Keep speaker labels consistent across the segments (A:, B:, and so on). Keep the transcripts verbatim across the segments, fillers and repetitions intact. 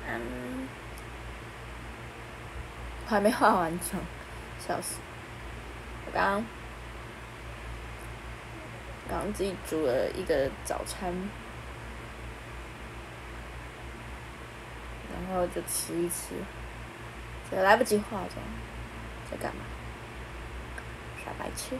A: 嗯，我还没化完妆，笑死！我刚刚刚刚自己煮了一个早餐，然后就吃一吃，就来不及化妆，在干嘛？耍白痴。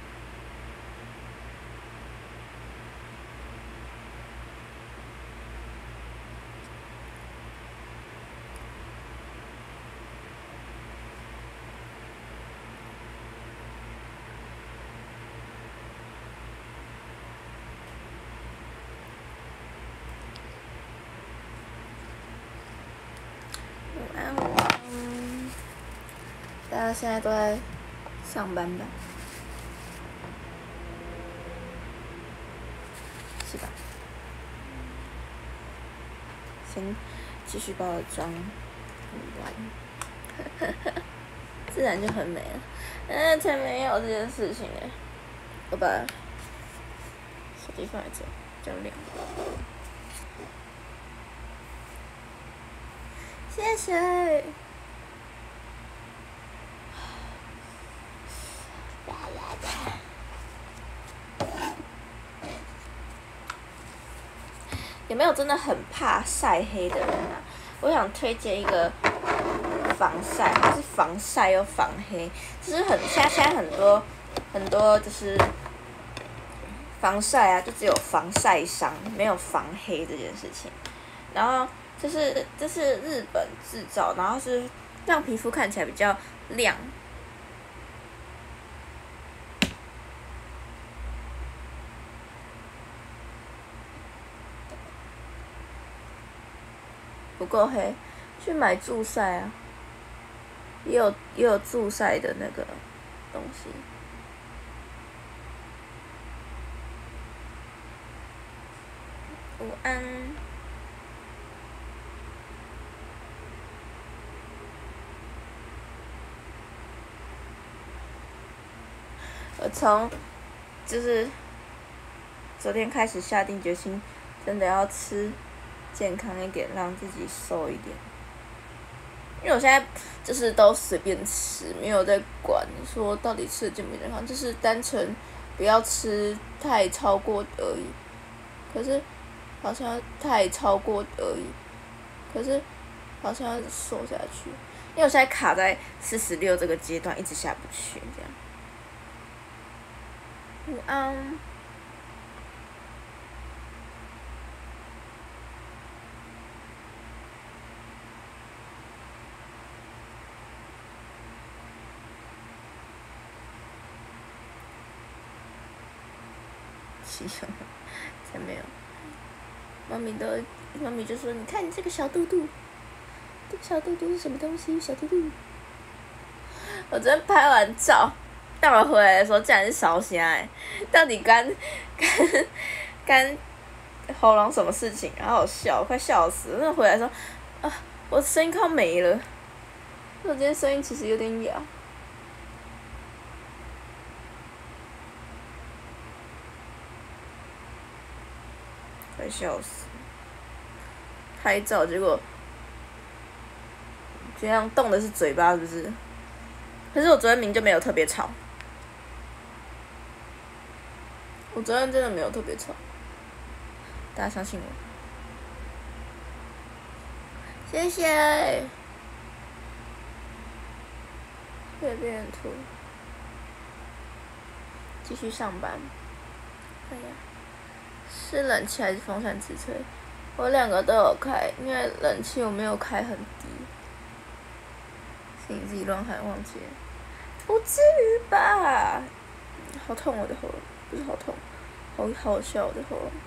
A: 午安，午安。大家现在都在上班吧？是吧？先继续把我的妆补完，自然就很美了。嗯，才没有这件事情呢。我把手机放在这，比较亮。谢谢。有没有真的很怕晒黑的人啊？我想推荐一个防晒，它是防晒又防黑，就是很现在现在很多很多就是防晒啊，就只有防晒伤，没有防黑这件事情。然后就是这是日本制造，然后是让皮肤看起来比较亮。不够黑，去买助晒啊，也有也有助晒的那个东西。午安。我从就是昨天开始下定决心，真的要吃健康一点，让自己瘦一点。因为我现在就是都随便吃，没有在管说到底吃的健不健康，就是单纯不要吃太超过而已。可是好像太超过而已，可是好像要瘦下去，因为我现在卡在四十六这个阶段，一直下不去，这样。午安。气胸，才没有。妈咪都，妈咪就说：“你看你这个小肚肚，这个小肚肚是什么东西？小肚肚。”我昨天拍完照，但我回来的时候竟然是烧虾哎！到底干干干喉咙什么事情？好好笑，快笑死了！那回来的时候，啊，我声音快没了。我今天声音其实有点哑。快笑死！拍照结果这样动的是嘴巴，是不是？可是我昨天明明就没有特别吵，我昨天真的没有特别吵，大家相信我。谢谢。谢谢变图。继续上班。哎呀。是冷气还是风扇直吹？我两个都有开，因为冷气我没有开很低。是你自己乱喊忘记了？不至于吧？好痛我的喉咙，不是好痛，好好笑我的喉咙。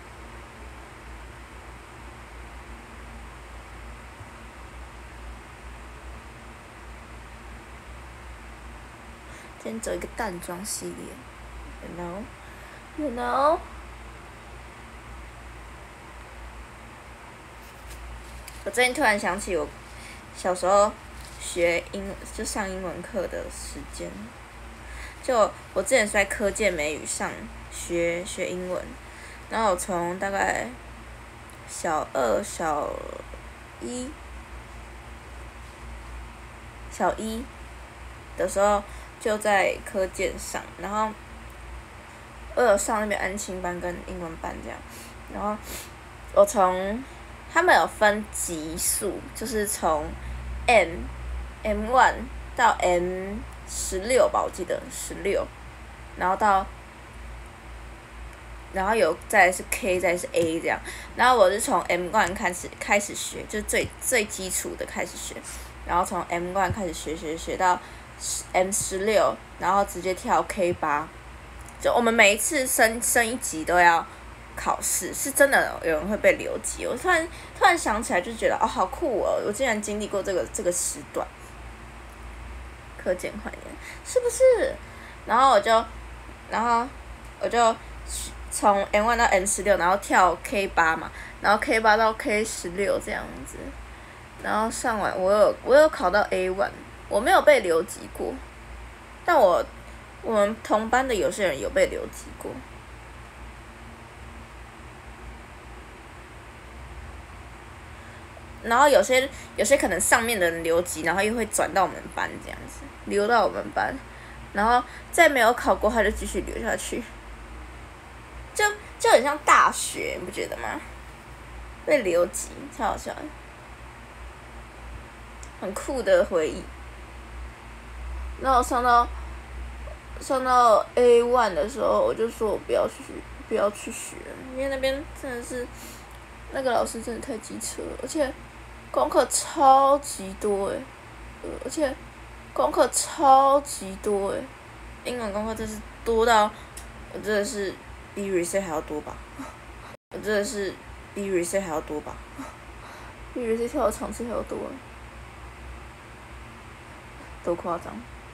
A: 今天走一个淡妆系列 ，you know，you know。我最近突然想起我小时候学英就上英文课的时间，就我之前是在科健美语上学学英文，然后我从大概小二小一小一的时候就在科建上，然后我有上那边安亲班跟英文班这样，然后我从他们有分级数，就是从 M M one 到 M 十六吧，我记得十六，然后到然后有再来是 K 再来是 A 这样，然后我是从 M one 开始开始学，就是最最基础的开始学，然后从 M one 开始学学学到 M 十六，然后直接跳 K 八，就我们每一次升升一级都要考试，是真的有人会被留级。我突然突然想起来，就觉得哦好酷哦，我竟然经历过这个这个时段。课间怀念是不是？然后我就，然后我就从 M one 到 M 十六，然后跳 K 八嘛，然后 K 八到 K 十六这样子，然后上完我有我有考到 A one， 我没有被留级过，但我我们同班的有些人有被留级过。然后有些有些可能上面的人留级，然后又会转到我们班这样子，留到我们班，然后再没有考过他就继续留下去，就就很像大学，你不觉得吗？被留级，超好笑的，很酷的回忆。然后上到上到 A one 的时候，我就说我不要去不要去学，因为那边真的是那个老师真的太机车了，而且功课超级多诶、呃，而且功课超级多诶、英文功课真是多到我真的是比 reset 还要多吧，我真的是比 reset 还要多吧，比 reset 跳的场次还要多，多夸张！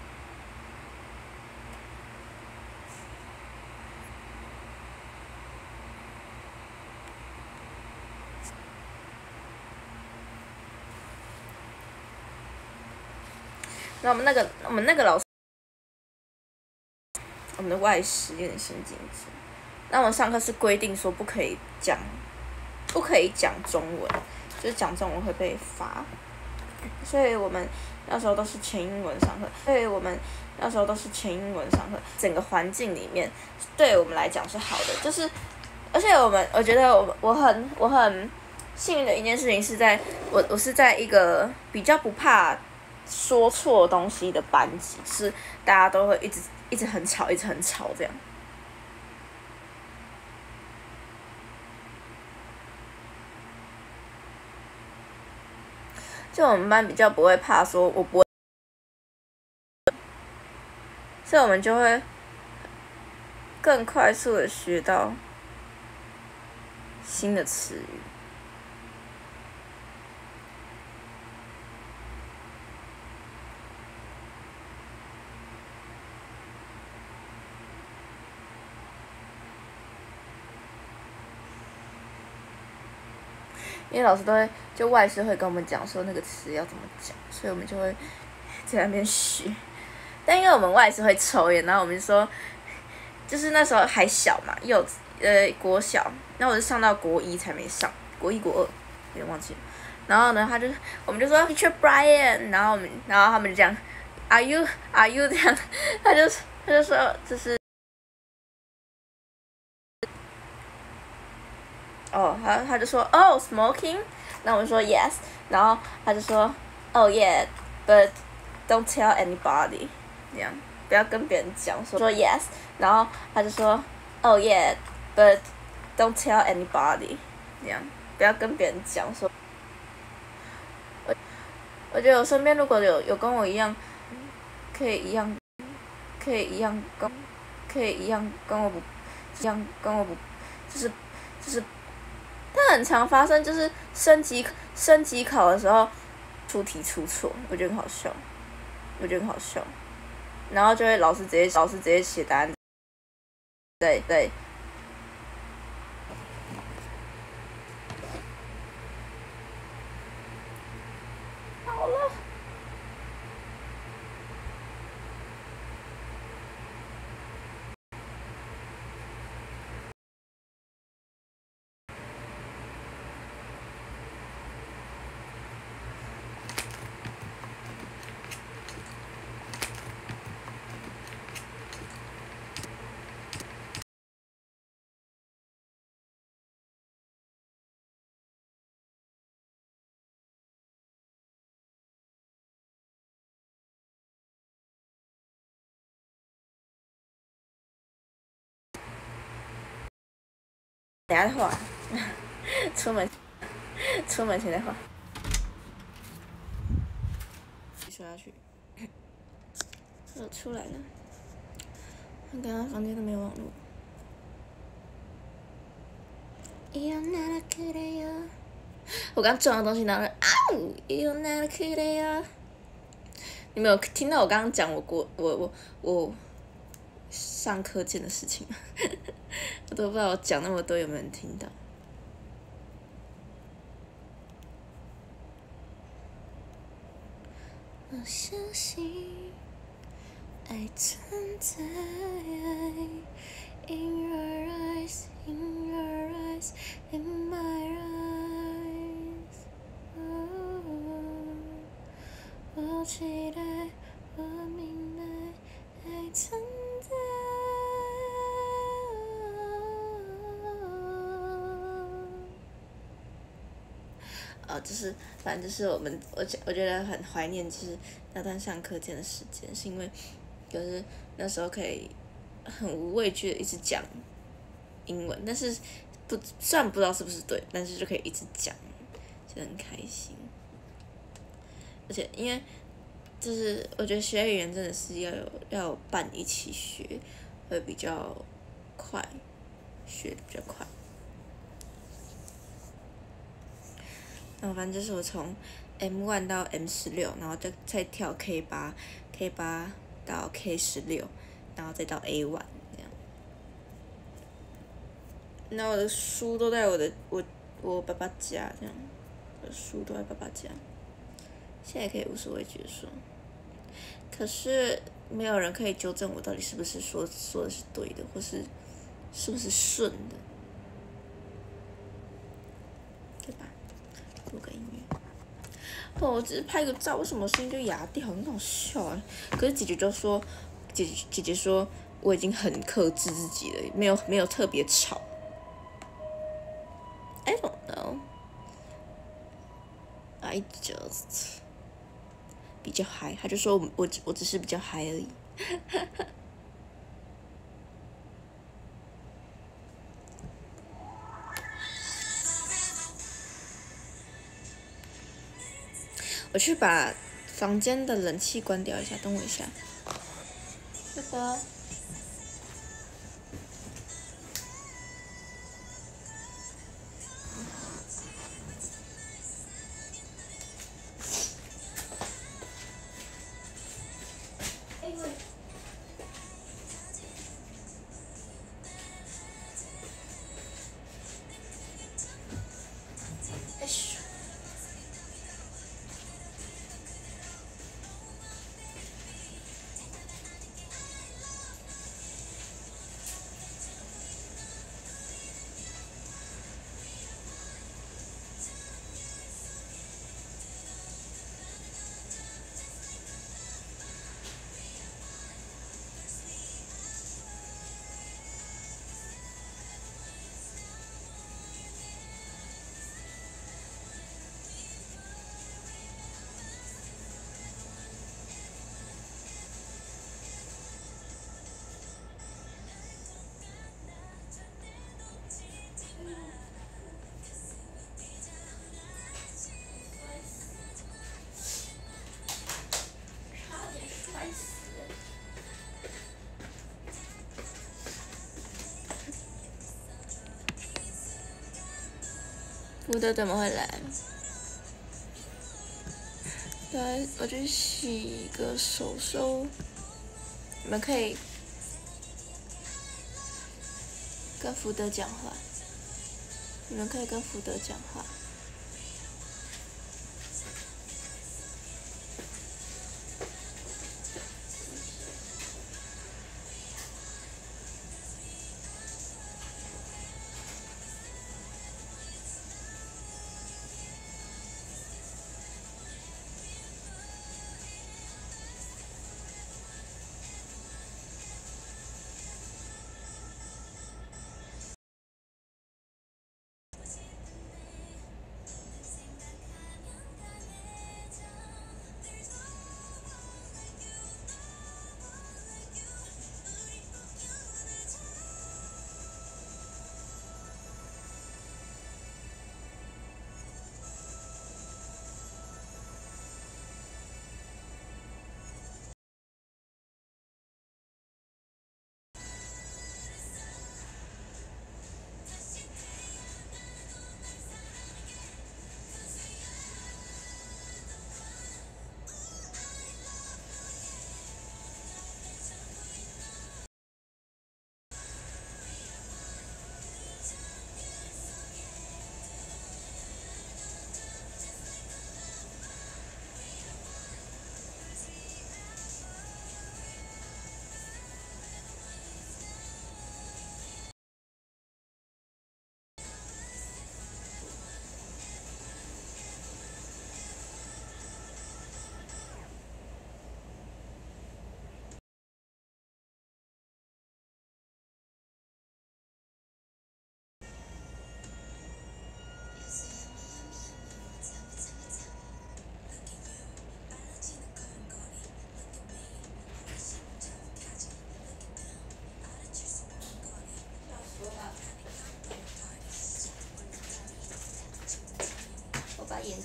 A: 那我们那个我们那个老师，我们的外师有点神经质。那我们上课是规定说不可以讲，不可以讲中文，就是讲中文会被罚。所以我们那时候都是全英文上课，所以我们那时候都是全英文上课。整个环境里面，对我们来讲是好的，就是，而且我们我觉得我我很我很幸运的一件事情是在我我是在一个比较不怕说错东西的班级，是大家都会一直一直很吵，一直很吵这样。就我们班比较不会怕说我不会，所以我们就会更快速的学到新的词语。因为老师都会，就外师会跟我们讲说那个词要怎么讲，所以我们就会在那边学。但因为我们外师会抽烟，然后我们就说，就是那时候还小嘛，幼稚呃国小，然后我就上到国一才没上，国一国二有点忘记了。然后呢，他就我们就说 Teacher Brian， 然后我们然后他们就这样 Are you Are you 这样，他就他就说就是。哦，他他就说哦 smoking， 那我就说 yes， 然后他就说 oh yeah，but don't tell anybody， 这样不要跟别人讲说说 yes， 然后他就说 oh yeah，but don't tell anybody， 这样不要跟别人讲说。我我觉得我身边如果有有跟我一样，可以一样，可以一样跟，可以一样跟我不，一样跟我不，就是就是。但很常发生，就是升级升级考的时候出题出错，我觉得很好笑，我觉得很好笑，然后就会老师直接老师直接写答案，对对。好了。 等下再画，出门出门前再画。说下去，我出来了。我刚刚房间都没有网络。我刚撞到东西，然后啊呜！你没有听到我刚刚讲我过我我我上课见的事情吗？我都不知道我讲那么多有没有人听到。我相信爱存在。In your eyes, in your eyes, in my eyes. Oh, 我期待，我明白，爱存在。哦，就是反正就是我们，我我觉得很怀念，就是那段上课间的时间，是因为就是那时候可以很无畏惧的一直讲英文，但是不虽然不知道是不是对，但是就可以一直讲，就很开心。而且因为就是我觉得学语言真的是要有要有伴一起学，会比较快，学得比较快。然后反正就是我从 M 一 到 M 十六，然后再再跳 K 八 ，K 八到 K 十六，然后再到 A 一 这样。那我的书都在我的我我爸爸家这样，我的书都在爸爸家。现在可以无所畏惧的说，可是没有人可以纠正我到底是不是说说的是对的，或是是不是顺的，对吧？录个音乐。哦，我只是拍个照，为什么声音就哑掉？很好笑啊！可是姐姐就说，姐姐姐姐说我已经很克制自己了，没有没有特别吵。I don't know. I just 比较嗨，他就说我我我只是比较嗨而已。我去把房间的冷气关掉一下，等我一下。这个。福德怎么会来？对，我去洗个手手。你们可以跟福德讲话。你们可以跟福德讲话。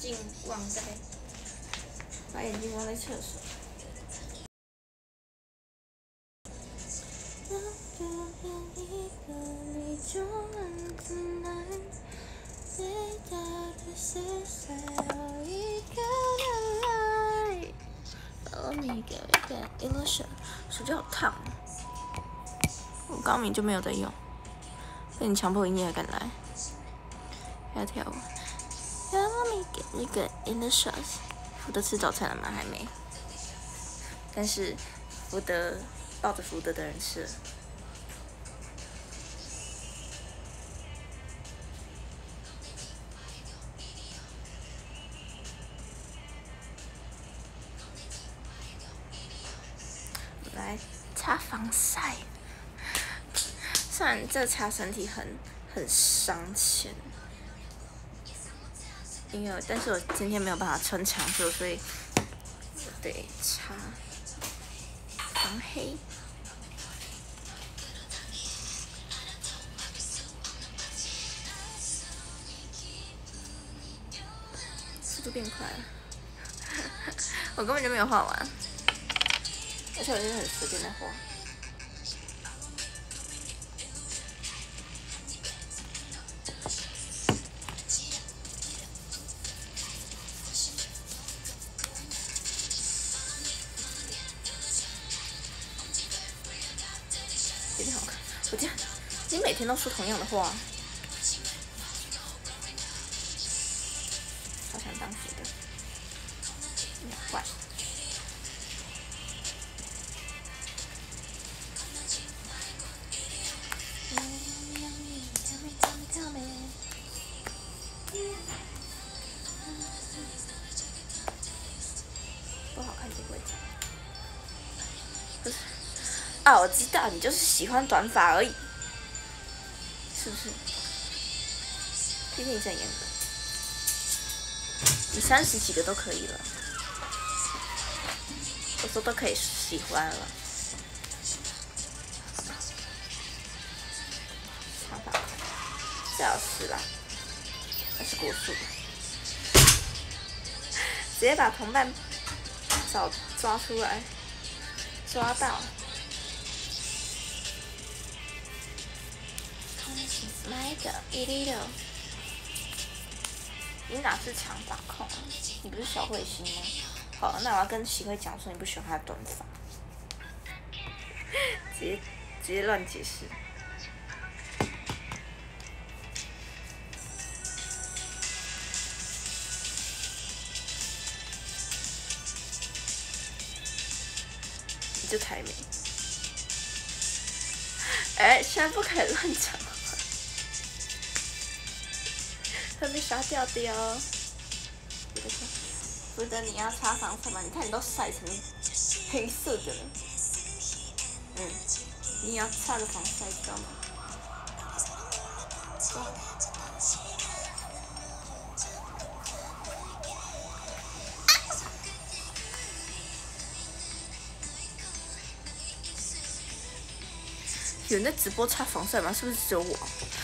A: 镜忘在，把眼镜忘在厕所。手机好烫，我刚明就没有在用，被你强迫你也敢来，还要跳舞。Follow me, get me good in the shots。福德吃早餐了吗？还没。但是福德抱着福德的人吃了。来擦防晒，虽然这擦身体很很伤钱，因为但是我今天没有办法穿长袖，所以我得擦防黑。速度变快了，我根本就没有画完。而且我就是很随便的画，有点好看。我这样，你每天都说同样的话，好想当福的，你好坏。不好看就不会讲。不是啊，我知道你就是喜欢短发而已，是不是？批评很严格，你三十几个都可以了，我说都可以喜欢了。长发最好是啦，那是国术，直接把同伴找抓出来，抓到。买个一粒的，你哪是长发控啊？你不是小彗星吗？好，那我要跟齐慧讲说你不喜欢他的短发，直接直接乱解释。你就台美。哎，现在不可以乱讲话，会被杀掉的哦。福德，你要擦防晒吗？你看你都晒成黑色的了。嗯，你也要擦个防晒，知道吗？有人在直播擦防晒吗？是不是只有我？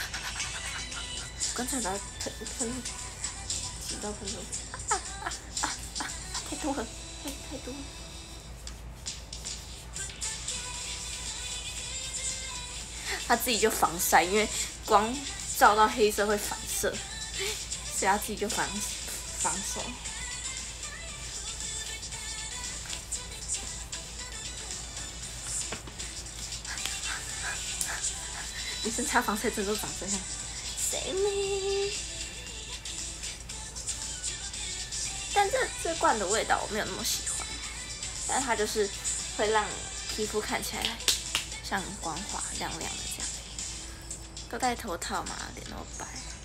A: 刚才把它喷喷，挤到喷出去，啊啊啊啊！太多了，太太多了。他自己就防晒，因为光照到黑色会反射，所以他自己就防防晒。女生擦防晒真的都长这样。Save me。但这这罐的味道我没有那么喜欢，但它就是会让皮肤看起来像光滑亮亮的这样。都戴头套嘛，脸那么白，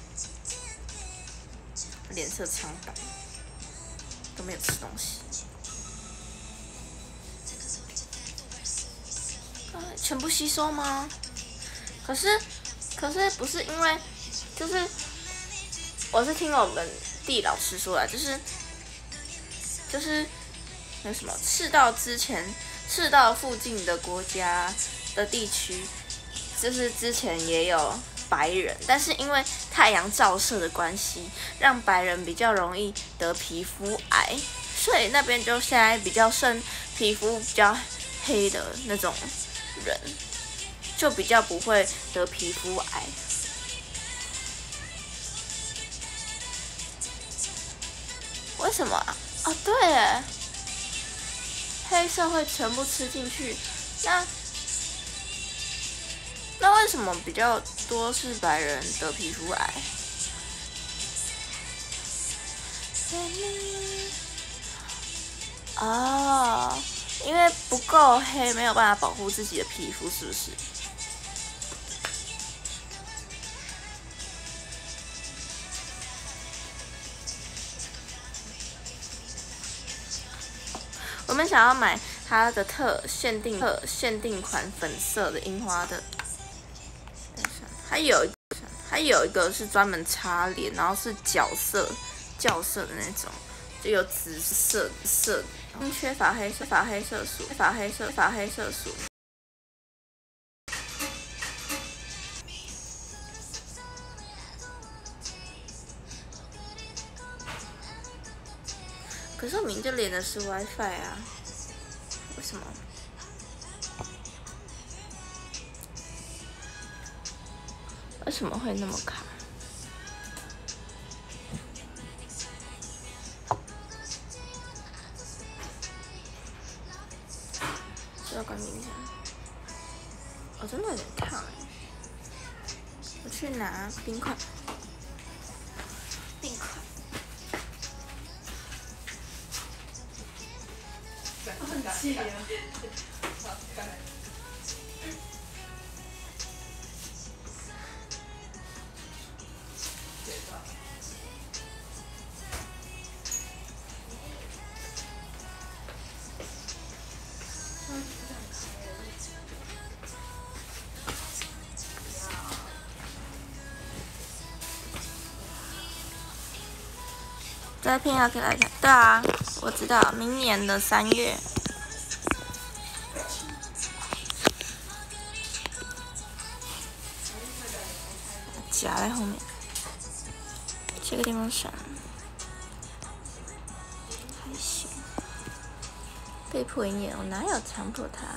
A: 脸色苍白，都没有吃东西。啊，全部吸收吗？可是，可是不是因为，就是我是听我们地老师说的，就是就是那什么赤道之前，赤道附近的国家的地区，就是之前也有白人，但是因为太阳照射的关系，让白人比较容易得皮肤癌，所以那边就现在比较剩皮肤比较黑的那种人，就比较不会得皮肤癌。为什么啊？哦，对耶，黑色会全部吃进去，那那为什么比较多是白人得皮肤癌？哦，因为不够黑，没有办法保护自己的皮肤，是不是？我们想要买它的特限定特限定款粉色的樱花的，还有还有一个是专门擦脸，然后是角色校色的那种，就有紫色色，缺乏黑色乏黑色素，乏黑色乏黑色素。可是我明就连的是 WiFi 啊，为什么？为什么会那么卡？这要关闭一下。我、哦、真的有点烫哎！我去拿冰块。冰块。很气啊！这片要给大家，对啊，我知道，明年的三月。夹在后面，这个地方闪，还行。被迫营业，我哪有强迫他？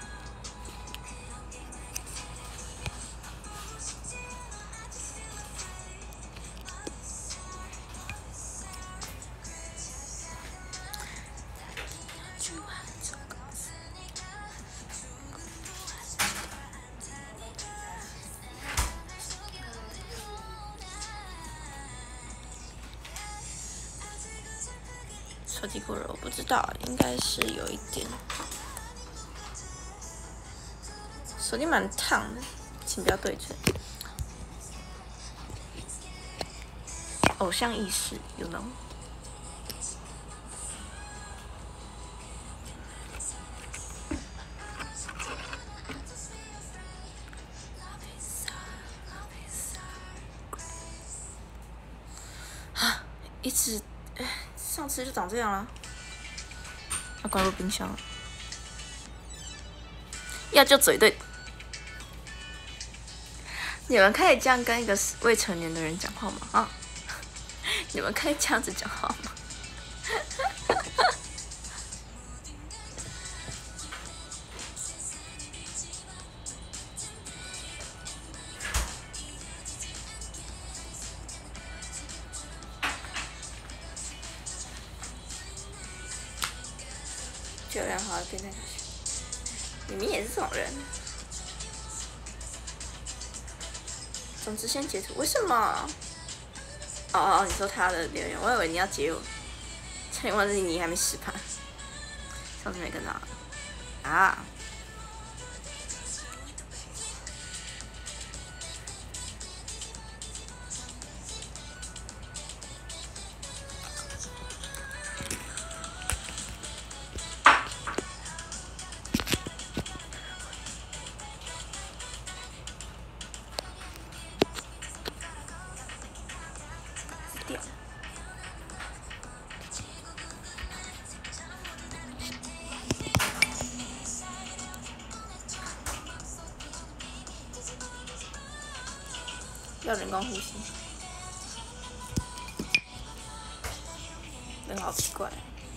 A: 手机过热，我不知道，应该是有一点。手机蛮烫的，请不要对称。偶像意识 ，you know。啊，一直。上次就长这样了，要关入冰箱了。要就嘴对，你们可以这样跟一个未成年的人讲话吗？啊，你们可以这样子讲话吗？就良好的变态小学，你们也是这种人。总之先截图，为什么？哦哦，你说他的留言，我以为你要截我。差点忘记你还没实盘，上次没跟到啊。 要人工呼吸，人好奇怪。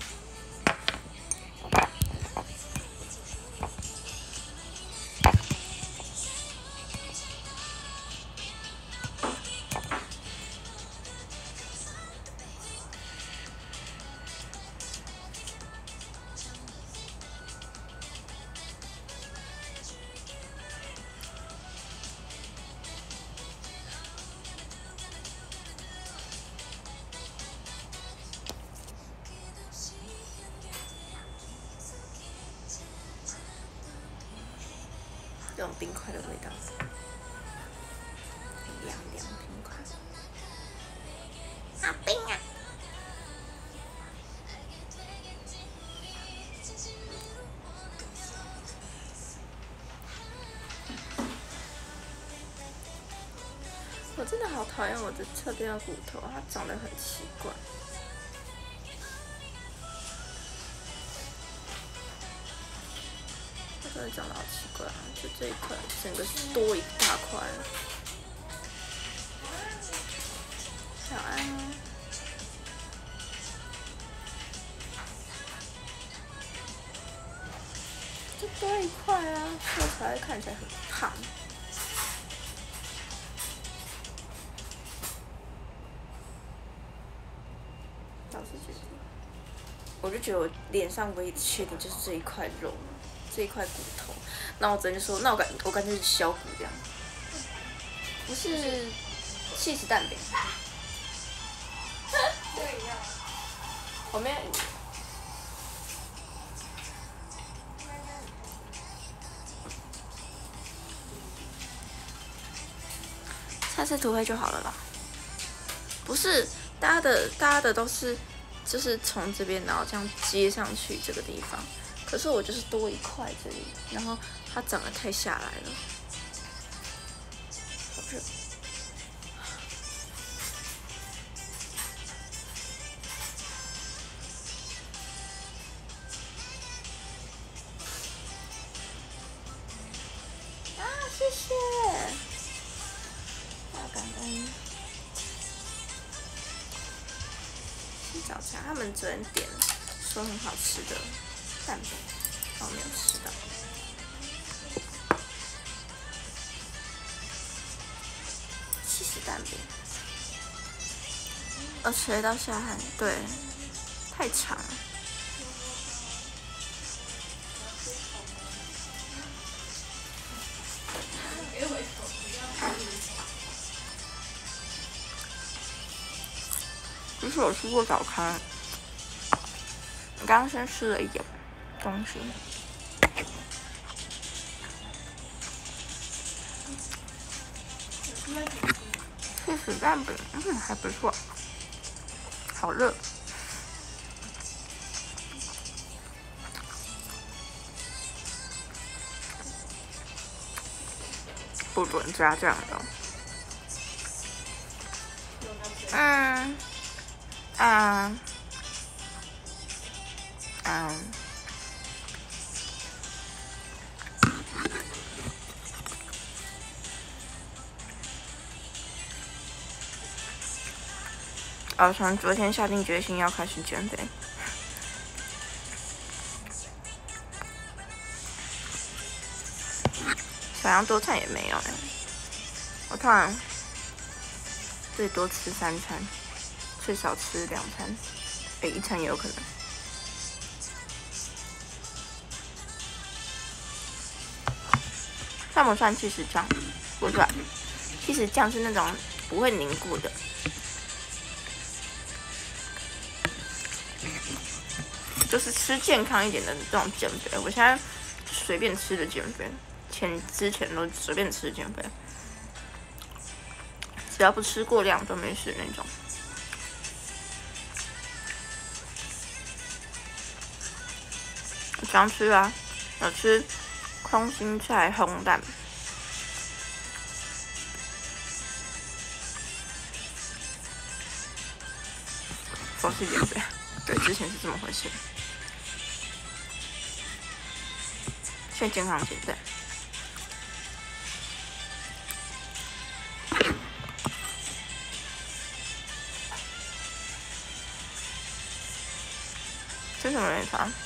A: 这种冰块的味道，凉凉冰块，好冰啊！我真的好讨厌我的侧边的骨头，它长得很奇怪。真的长得好奇怪啊！就这一块，整个是多一大块。小安啊，就多一块啊，所以才会看起来很胖。老是觉得，我就觉得我脸上唯一的缺点就是这一块肉。这一块骨头，那我直接说，那我感我感觉是小骨这样，不是起司蛋饼。我没有。下次涂黑就好了啦。不是，大家的大家的都是，就是从这边然后这样接上去这个地方。可是我就是多一块这里，然后它长得太下来了，好热。啊，谢谢，好感恩。早餐他们昨天点说很好吃的蛋饼。我没有吃到，起司蛋饼，呃，吹到下汗，对，太长了。其实我吃过早餐，我刚刚先吃了一点东西。起司蛋饼，嗯，还不错，好热。不准加酱油。嗯，嗯，嗯。我从昨天下定决心要开始减肥，想要多餐也没有哎、欸，我突然最多吃三餐，最少吃两餐，哎、欸，一餐也有可能。算不算起司酱？不算，起司酱是那种不会凝固的。就是吃健康一点的这种减肥，我现在随便吃的减肥，前之前都随便吃减肥，只要不吃过量都没事那种。我常吃啊，有吃空心菜烘蛋，佛系减肥，对，之前是这么回事。现在健康减肥。 什么没差？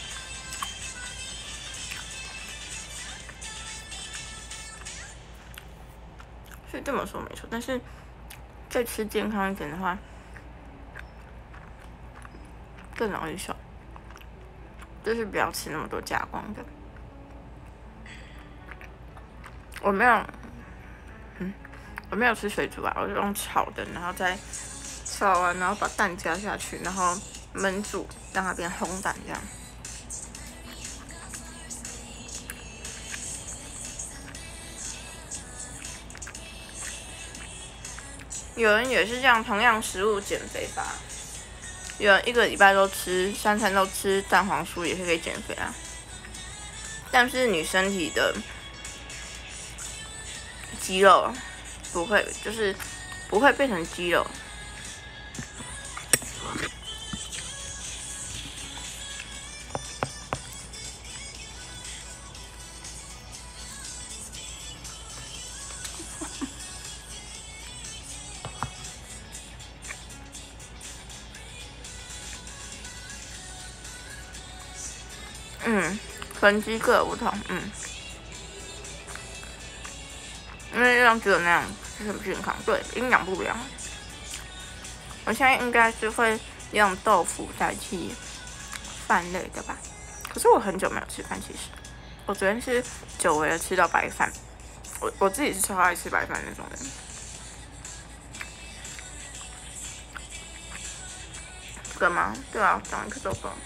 A: 是这么说没错，但是再吃健康一点的话，更容易瘦。就是不要吃那么多加工的。我没有，嗯，我没有吃水煮啊，我就用炒的，然后再炒完，然后把蛋加下去，然后焖煮，让它变烘蛋这样。有人也是这样，同样食物减肥法。有人一个礼拜都吃三餐都吃蛋黄酥，也是可以减肥啊。但是你身体的肌肉不会，就是不会变成肌肉。嗯，分肌各有不同，嗯，因为量只有那样就是很健康，对，营养不良。我现在应该是会用豆腐代替饭类的吧，可是我很久没有吃饭，其实我昨天是久违的吃到白饭，我我自己是超爱吃白饭那种人。这个吗？对啊，长一颗豆腐。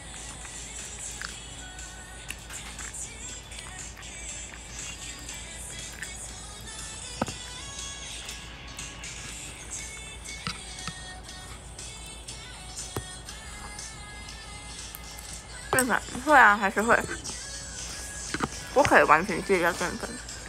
A: 淀粉会啊，还是会，不可以完全戒掉淀粉。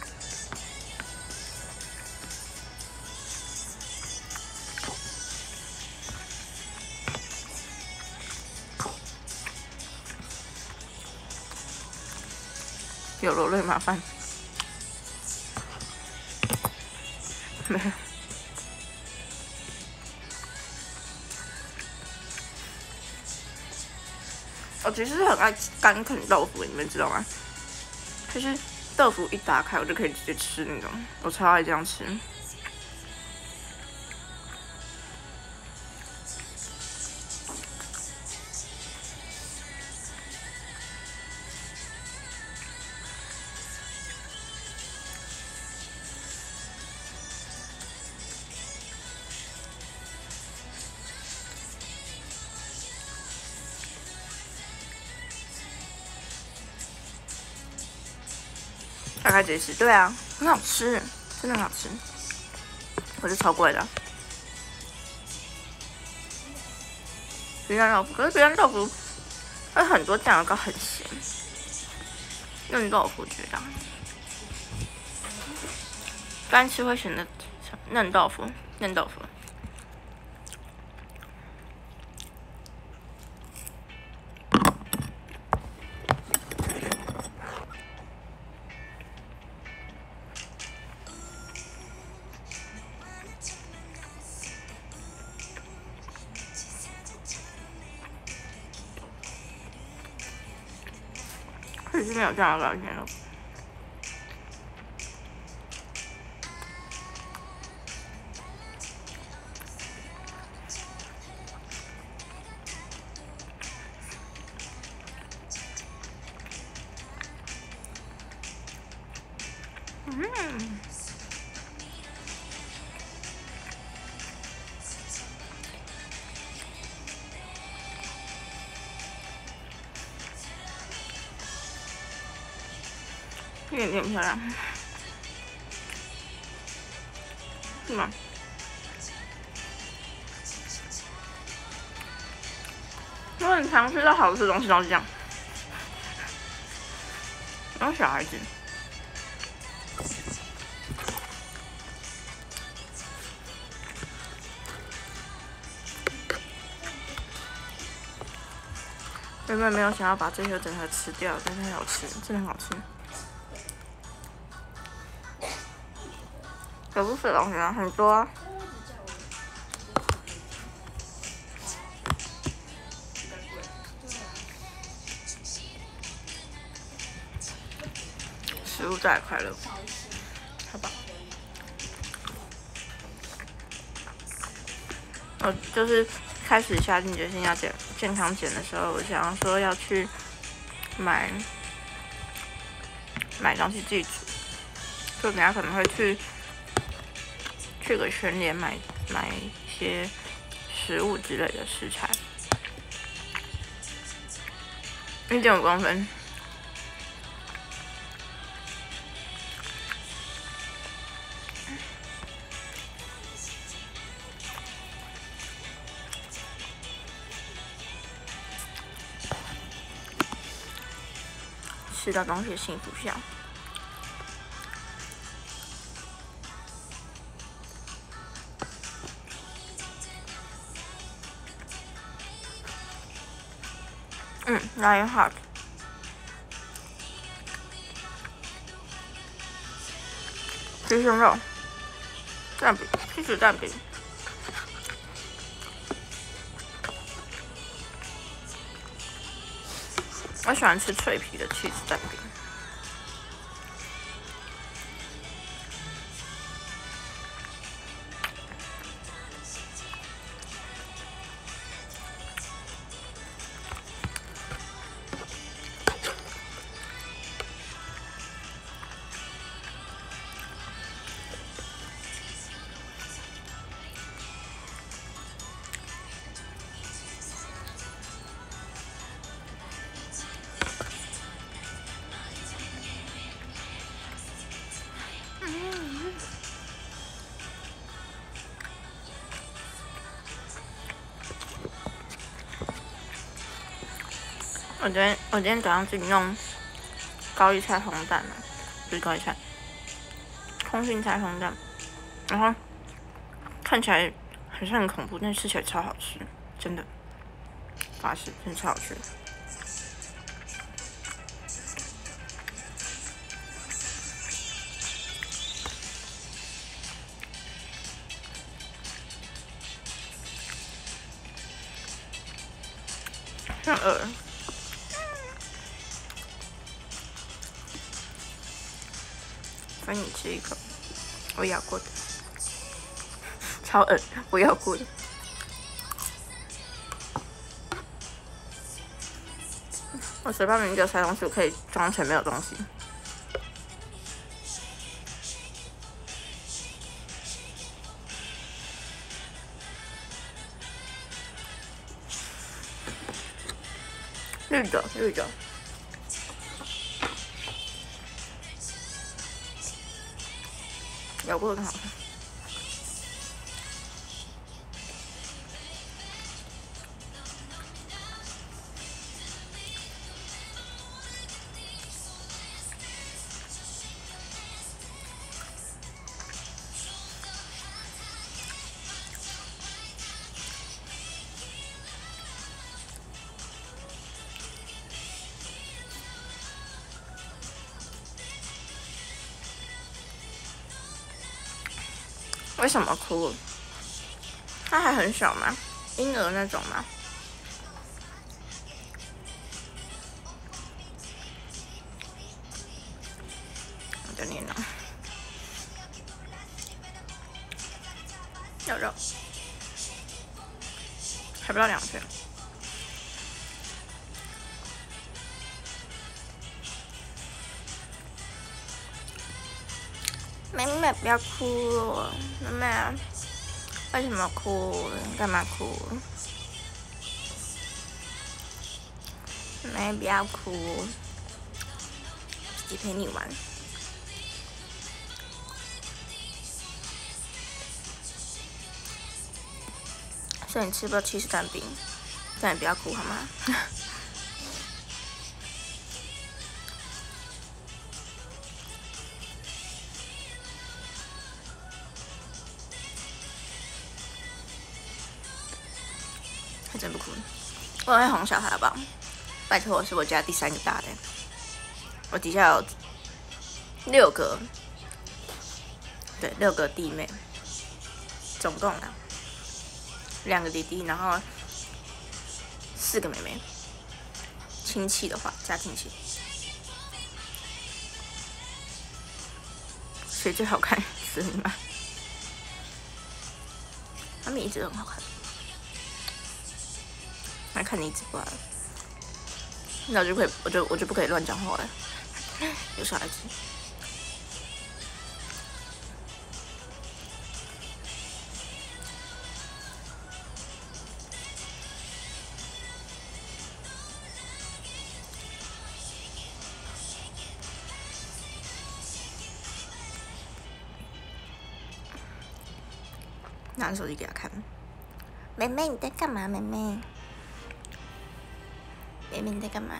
A: 有肉类麻烦，没有。我其实很爱干啃豆腐，你们知道吗？就是豆腐一打开，我就可以直接吃那种，我超爱这样吃。大概这是对啊，很好吃，真的很好吃，可是超贵的。鸳鸯豆腐，可是鸳鸯豆腐会很多酱油膏，很咸。嫩豆腐觉得，干吃会选择嫩豆腐，嫩豆腐。可是没有酱油膏咸豆腐。嗯。一点点漂亮，是吗？我很常吃到好吃的东西都是这样，然后小孩子。原本没有想要把这些整盒吃掉，但是很好吃，真的很好吃。有不是的东西啊，很多啊。 带来快乐，好吧？我就是开始下定决心要减健康减的时候，我想说要去买买东西自己煮，就等下可能会去去个全联买买一些食物之类的食材。一点五公分。吃到东西的幸福香。嗯 ，Lionheart。鸡胸肉，蛋饼，鸡子蛋饼。我喜欢吃脆皮的起司蛋饼。我今天我今天早上自己弄高丽菜红蛋嘛，不是高丽菜，空心菜红蛋，然后看起来好像很恐怖，但吃起来超好吃，真的，发誓真的超好吃。很饿。分你吃一口，我咬过的，超恶，我咬过的。我嘴巴明明就塞东西，我可以装成没有东西。绿的，绿的。咬过的更好看。为什么哭？他还很小吗？婴儿那种吗？我的脸呢？肉肉，还不到两岁。妹妹不要哭了，妹妹，为什么哭？你干嘛哭？妹妹不要哭，自己陪你玩。所以你吃不到起司蛋饼，但你不要哭好吗？还真不哭，我会哄小孩好不好？拜托，我是我家第三个大的，我底下有六个，对，六个弟妹，总共啊，两个弟弟，然后四个妹妹。亲戚的话，加亲戚。 谁最好看？是你吗？他们一直都很好看。来看你直播了，那我就可以，我就我就不可以乱讲话了。有小孩子。拿着手机给他看。妹妹你在干嘛？妹妹，妹妹你在干嘛？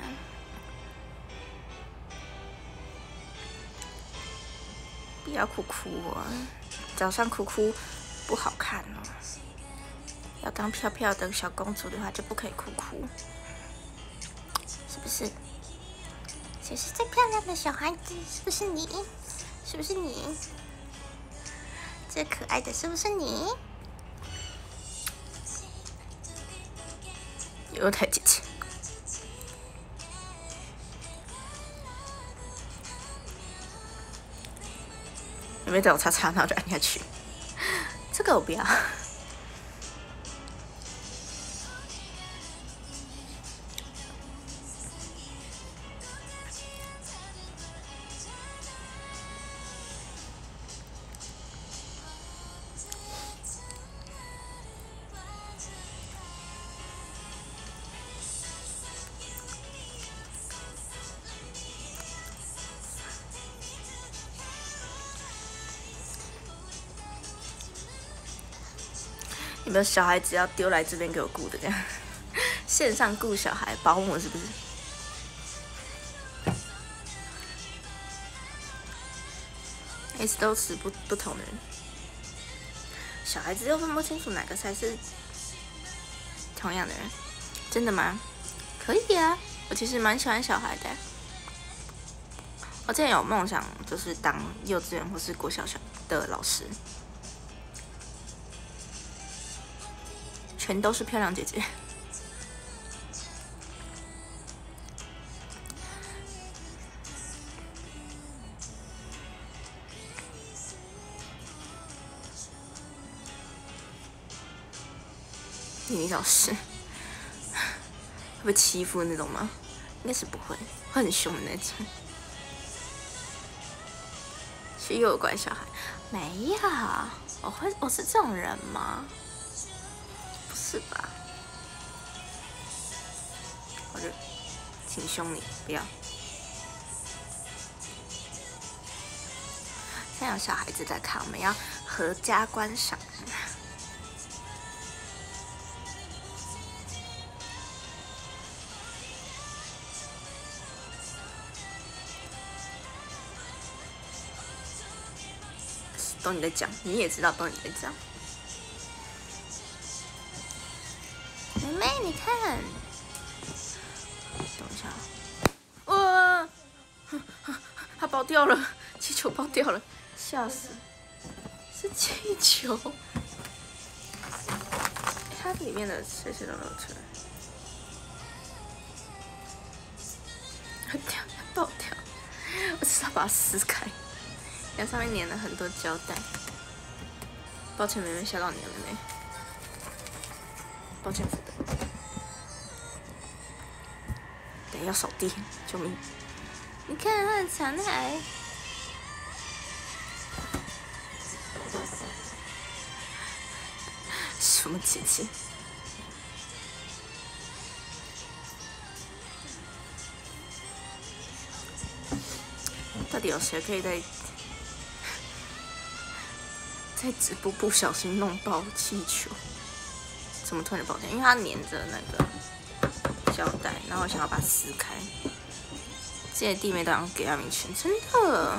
A: 不要哭哭哦，早上哭哭不好看哦。要当漂漂的小公主的话，就不可以哭哭，是不是？谁是最漂亮的小孩子？是不是你？是不是你？最可爱的是不是你？有台姐姐，有没有找我叉叉？然后就按下去。这个我不要。有没有小孩子要丢来这边给我顾的这样？线上顾小孩，保姆是不是？每次都是不不同的人，小孩子又分不清楚哪个才是同样的人，真的吗？可以啊，我其实蛮喜欢小孩的。我之前有梦想，就是当幼稚园或是国小小的老师。全都是漂亮姐姐。妮妮老师会不会欺负那种吗？应该是不会，会很凶的那种。是幼儿馆小孩？没有，我会，我是这种人吗？是吧？我就挺凶你，不要。现在有小孩子在看，我们要合家观赏。懂你在讲，你也知道懂你在讲。妹妹，你看，等一下，哇，它爆掉了，气球爆掉了，吓死！是气球，它里面的碎碎都露出来，它掉，它爆掉，我只要把它撕开，然后上面粘了很多胶带。抱歉，妹妹吓到你了，妹妹。抱歉，福德。等要扫地，救命！你看他的残骸。什么姐姐？到底有谁可以在在直播不小心弄爆气球？怎么突然爆掉？因为它粘着那个胶带，然后我想要把它撕开。这些弟妹都想给他们钱，真的。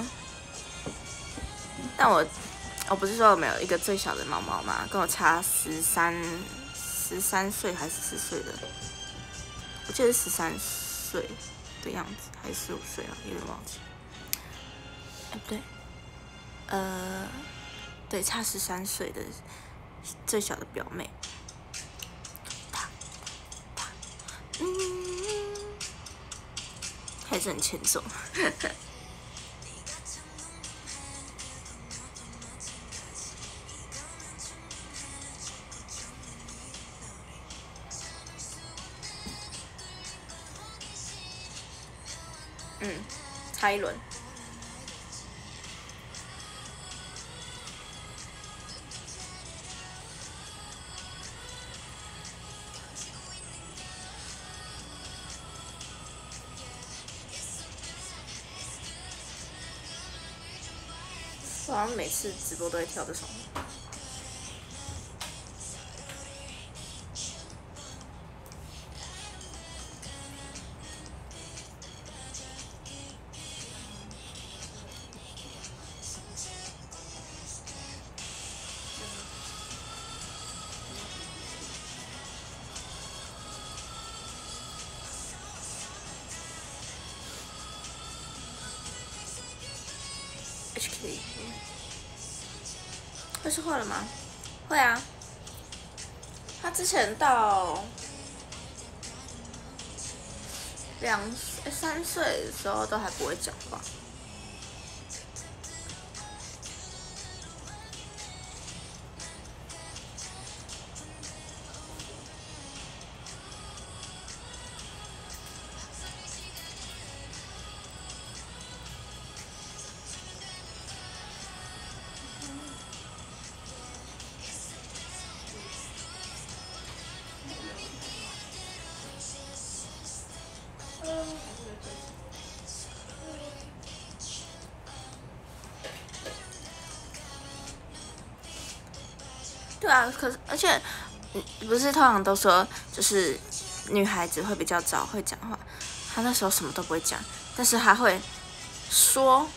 A: 但我我不是说我们有一个最小的毛毛嘛，跟我差十三十三岁还是十岁的，我记得是十三岁的样子，还是十五岁啊？有点忘记。哎，不对，呃，对，差十三岁的最小的表妹。嗯，还是很欠揍。 嗯，差一轮。我好像每次直播都会跳这首。H K， 会是画了吗？会啊。他之前到两三岁的时候都还不会讲话。对啊，可是而且，不是通常都说就是女孩子会比较早会讲话，她那时候什么都不会讲，但是她会说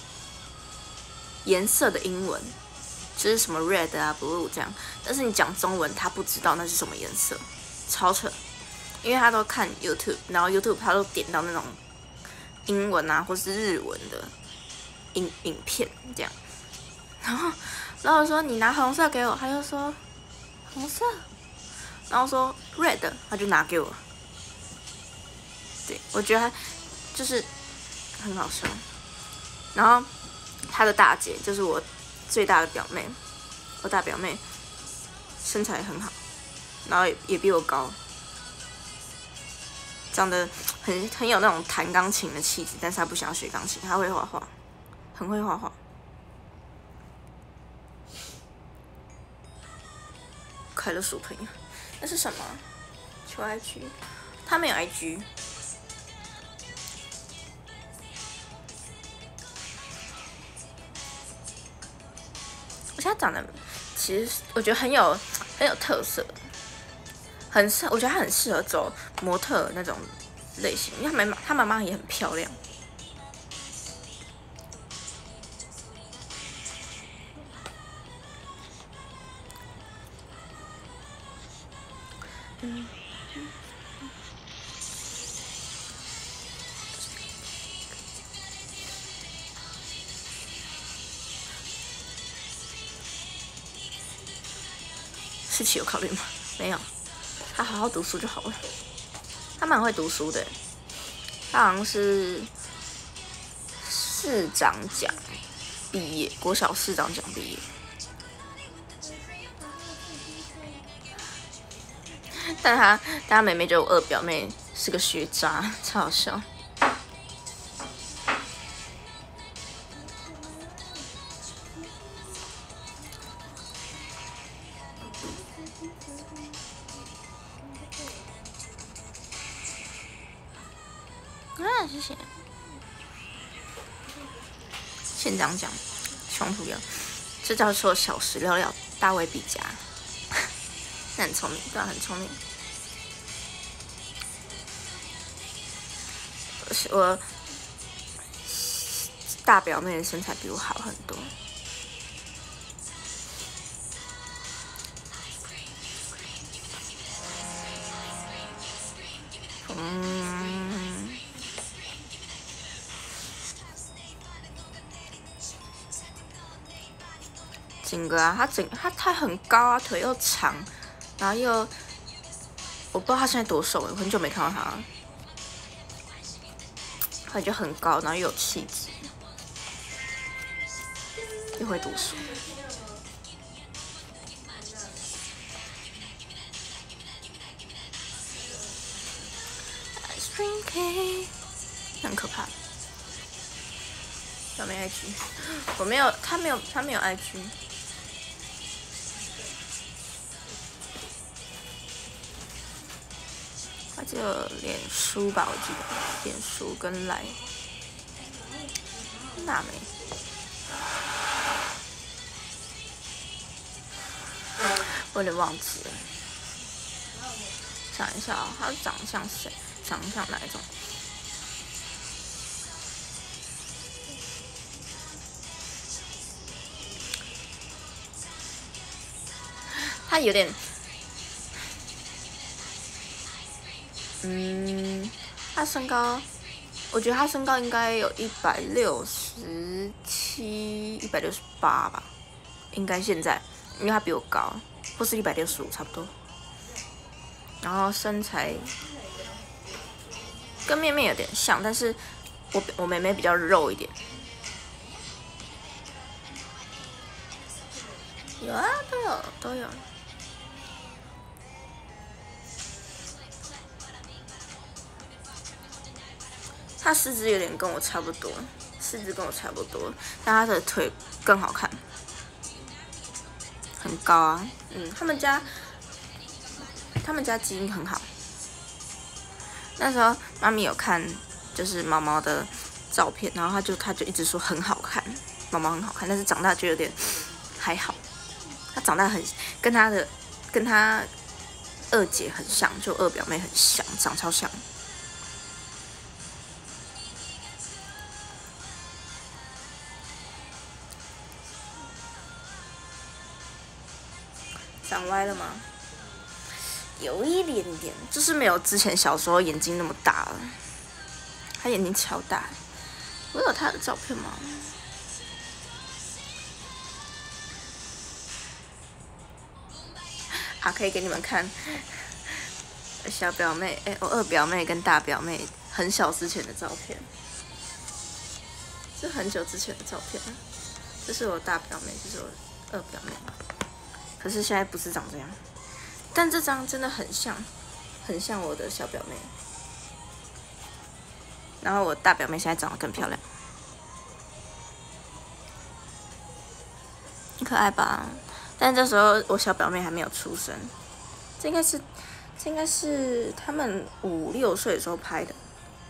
A: 颜色的英文，就是什么 red 啊 blue 这样，但是你讲中文她不知道那是什么颜色，超扯，因为她都看 YouTube， 然后 YouTube 她都点到那种英文啊或是日文的影影片这样，然后。然后我说你拿红色给我，他就说红色，然后说 red， 他就拿给我。对，我觉得他就是很好笑。然后他的大姐就是我最大的表妹，我大表妹身材很好，然后也也比我高，长得很很有那种弹钢琴的气质，但是他不想要学钢琴，他会画画，很会画画。快乐鼠朋友，那是什么？求 I G， 他没有 I G。我现在长得，其实我觉得很有很有特色，很适，我觉得他很适合走模特那种类型，因为他妈他妈妈也很漂亮。嗯，世奇有考虑吗？没有，他好好读书就好了。他蛮会读书的，他好像是市长奖毕业，国小市长奖毕业。但他，但他妹妹就我二表妹是个学渣，超好笑。啊，谢谢。县长奖，胸脯有，这叫做小时聊聊大卫毕加。那很聪明，对啊，很聪明。我大表妹的身材比我好很多。嗯，景哥啊，他整他他很高啊，腿又长，然后又我不知道他现在多瘦了，我很久没看到他了。他就很高，然后又有气质，又会读书。很可怕。 表妹 I G， 我没有，他没有，他没有 I G。他只有脸书吧，我记得，脸书跟赖。娜美。我有点忘记了，想一下啊、哦，他长得像谁？长得像哪一种？他有点，嗯，他身高，我觉得他身高应该有一百六十七、一百六十八吧，应该现在，因为他比我高。或是一百六十五差不多，然后身材跟妹妹有点像，但是我我妹妹比较肉一点。有啊，都有都有。她四肢有点跟我差不多，四肢跟我差不多，但她的腿更好看。很高啊，嗯，他们家，他们家基因很好。那时候妈咪有看，就是毛毛的照片，然后他就他就一直说很好看，毛毛很好看，但是长大就有点还好。他长大很跟他的跟他二姐很像，就二表妹很像，长超像。长歪了吗？有一点点，就是没有之前小时候眼睛那么大了。他眼睛超大，我有他的照片吗？好，可以给你们看。小表妹，哎、欸，我二表妹跟大表妹很小之前的照片，是很久之前的照片。这是我大表妹，这是我二表妹。可是现在不是长这样，但这张真的很像，很像我的小表妹。然后我大表妹现在长得更漂亮，很可爱吧？但这时候我小表妹还没有出生，这应该是，这应该是他们五六岁的时候拍的。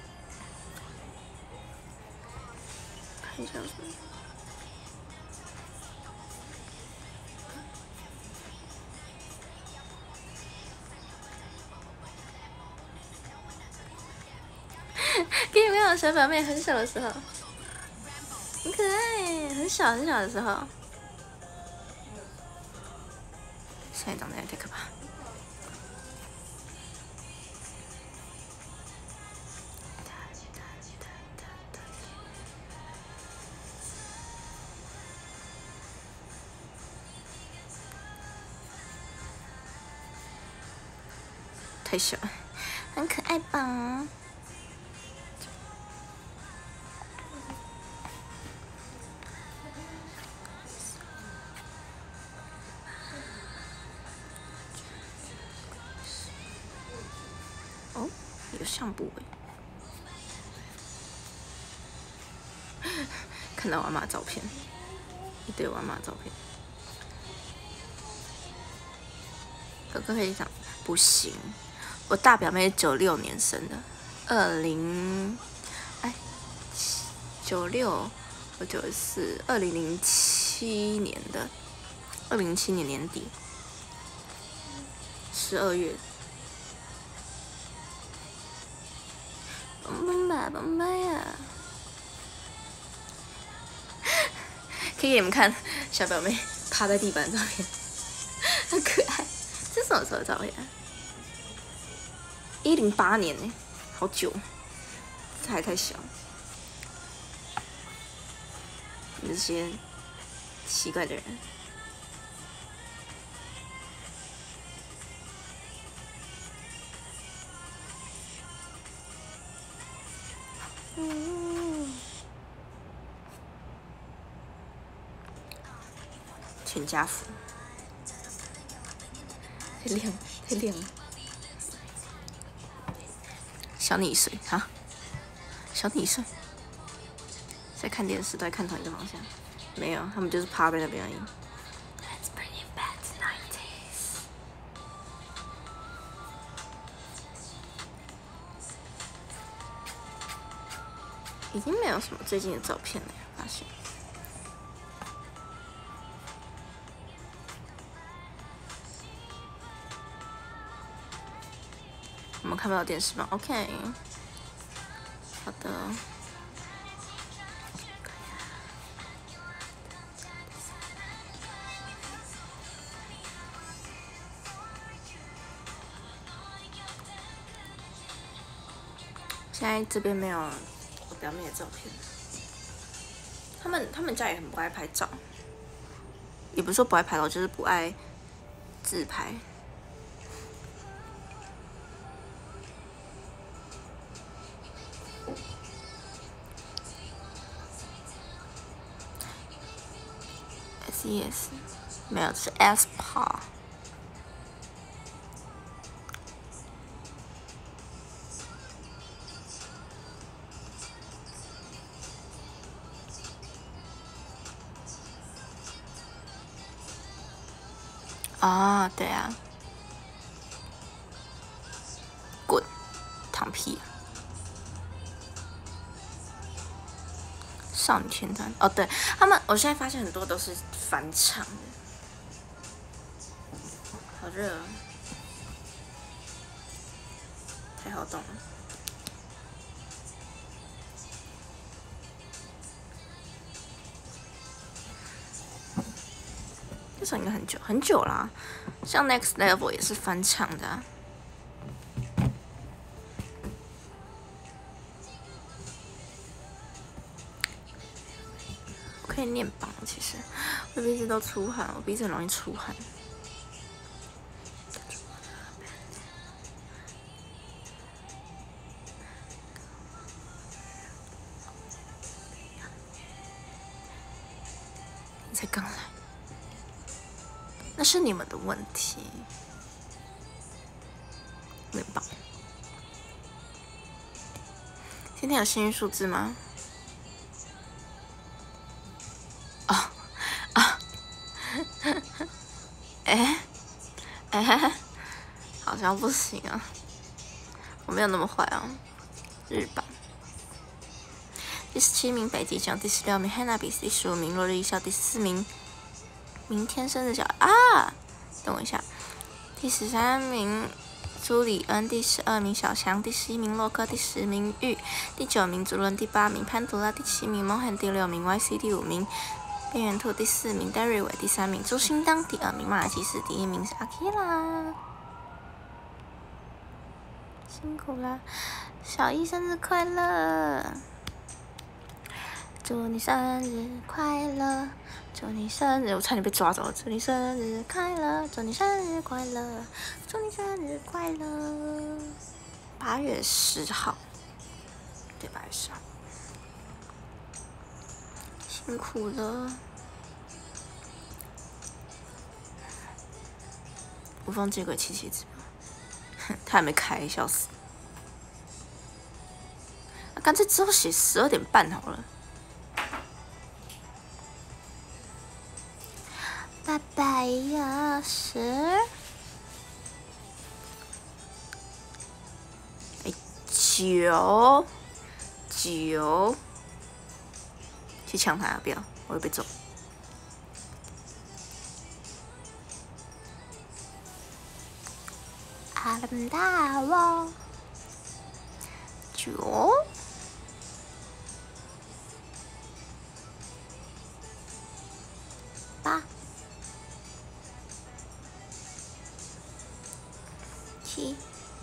A: 看一下什么？给你们看我小表妹很小的时候，很可爱，很小很小的时候。现在长得有点可怕。太小，很可爱吧？哦，有相簿哎，看到我妈照片，一堆我妈照片。哥哥可以讲不行。我大表妹九六年生的，二零，哎，九六，我九四，二零零七年的，二零零七年年底，十二月。蹦蹦吧，蹦吧呀！可以给你们看小表妹趴在地板的照片，很可爱。这是什么时候的照片？一零八年呢，好久，这还太小。这些奇怪的人。嗯。全家福。太亮，太亮了。小你一岁啊，小你一岁， 在看电视，都在看同一个方向。没有，他们就是趴在那边而已。Let's bring it back to nineties。已经没有什么最近的照片了，发现。我们看不到电视吗 ？OK。好的。现在这边没有我表妹的照片。他们他们家也很不爱拍照，也不是说不爱拍照，就是不爱自拍。S E S 没有，是 S P A。啊，对啊，滚，躺屁、啊！少女天团哦，对他们，我现在发现很多都是翻唱的，好热、哦，太好懂了。这首应该很久很久啦、啊，像 Next Level 也是翻唱的、啊。我可以念榜，其实我鼻子都出汗，我鼻子很容易出汗。你才刚来。那是你们的问题，没棒。今天有幸运数字吗？哦，啊，哎，哎，好像不行啊，我没有那么坏啊。日榜第十七名北极熊，第十六名 Hanabi， 第十五名落日一笑，第十四名。明天生日小啊，等我一下。第十三名朱里恩，第十二名小翔，第十一名洛克，第十名玉，第九名祖伦，第八名潘图拉，第七名蒙汉，第六名 Y C， 第五名边缘兔，第四名戴瑞伟，第三名朱星当，第二名马尔济斯，第一名是阿基拉。辛苦啦，小一生日快乐！祝你生日快乐！祝你生日，我差点被抓走了。祝你生日快乐！祝你生日快乐！祝你生日快乐！八月十号，对，八月十号，辛苦了。无缝接轨七七直播，他还没开，笑死。那干脆之后写十二点半好了。拜拜呀，十。哎，九，九。去抢他，不要，我会被揍。阿伦大王，九。八。七，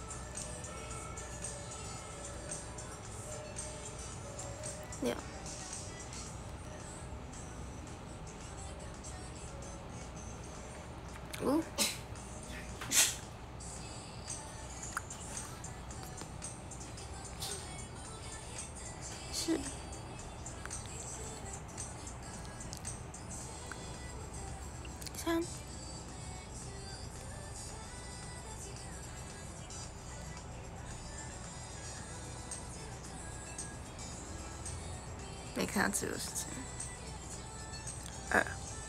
A: 六，五，四，三。没看到自由时间。二。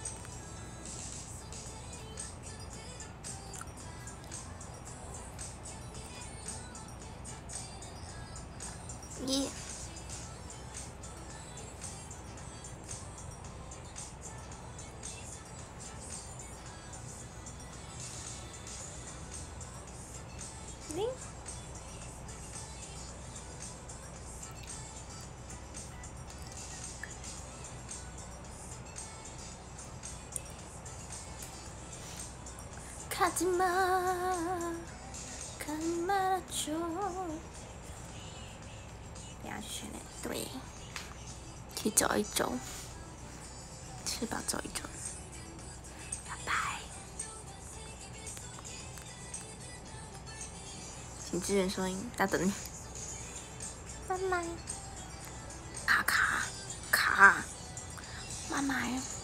A: 一。零。卡吉玛，卡吉玛的酒。不要选了，对，去走一走，吃饱走一走，拜拜。请支援收音，大等你。拜拜。卡卡卡，妈妈呀！